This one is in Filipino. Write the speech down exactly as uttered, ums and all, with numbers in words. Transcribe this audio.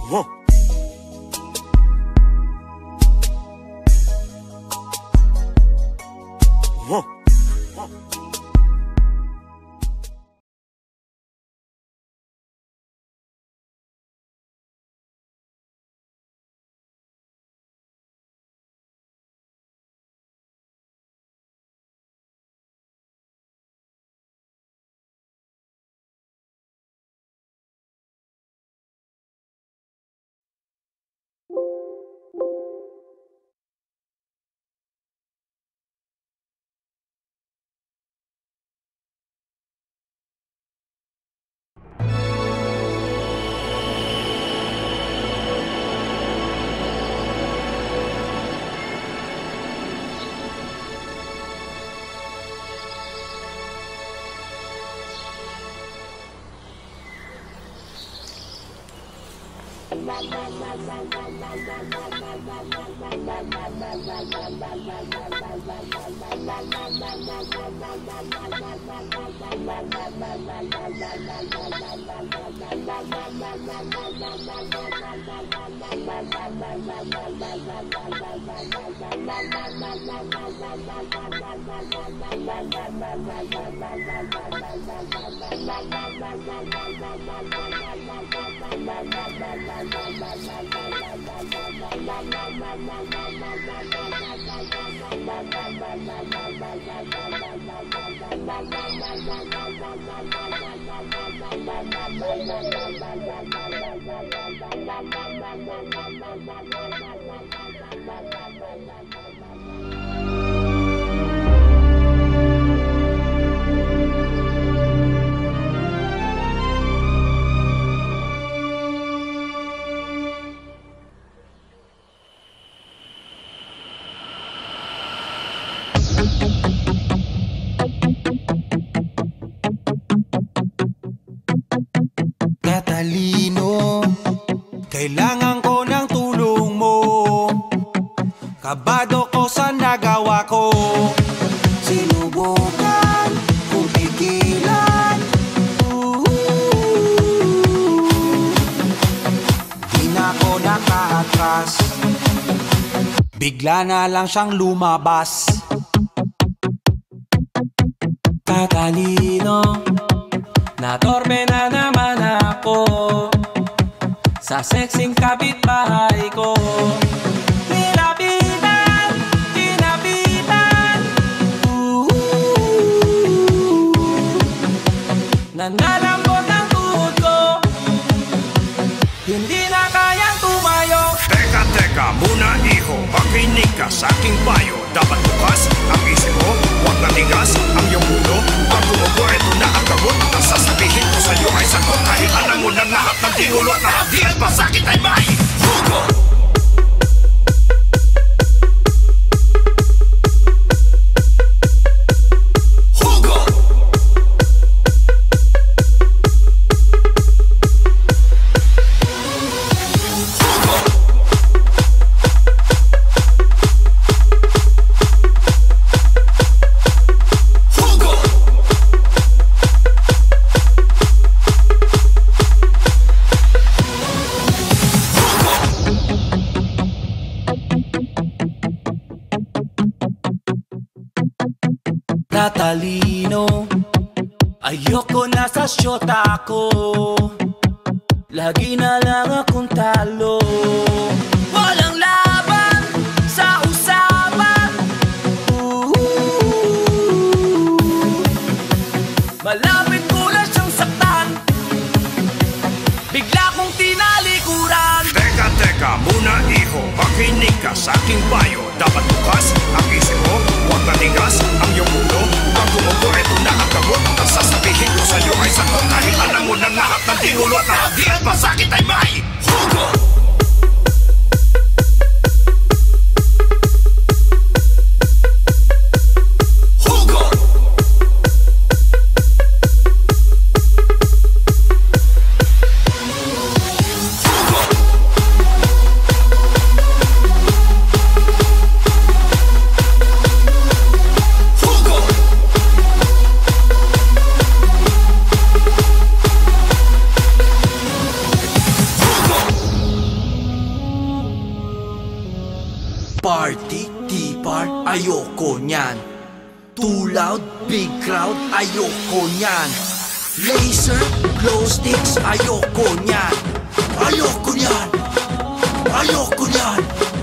Huh. Huh. Katalino, kailangan ko ng tulong mo. Kabado ko sa nagawa ko. Sinubukan kung pigilan, di na ako nakaatras. Bigla na lang siyang lumabas. Katalino, natorme na naman ako sa sexing kapitbahay ko. Tinapitan, tinapitan, uh, nanlalambot ang tuhod ko, hindi na kayang tumayo. Teka, teka muna iho, makinig ka sa aking payo. Dapat bukas ang isip mo, huwag natigas ang iyong mundo. Pag tumubo, ito na ang gamot. Ang sasabihin ko sa iyo ay sagot. Kahit alam mo ng lahat ng tinulot na di at masakit ay may hugo. Katalino, ayoko na sa syota ko. Lagi na lang akong talo. Walang laban sa usapan. uh, Malapit ko na siyang saktan. Bigla kong tinalikuran. Teka, teka muna iho, makinig ka sa aking payo. Dapat bukas ang isip mo, huwag natigas ang iyong mundo. Pag tumubo, ito na ang gamot. Ang sasabihin ko sa iyo ay sagot. Kahit alam mo ng lahat ng tinulot na di at masakit ay may hugo. ayoko nyan. Too loud, big crowd, ayoko nyan. Laser, glow sticks, ayoko nyan. Ayoko nyan, ayoko nyan.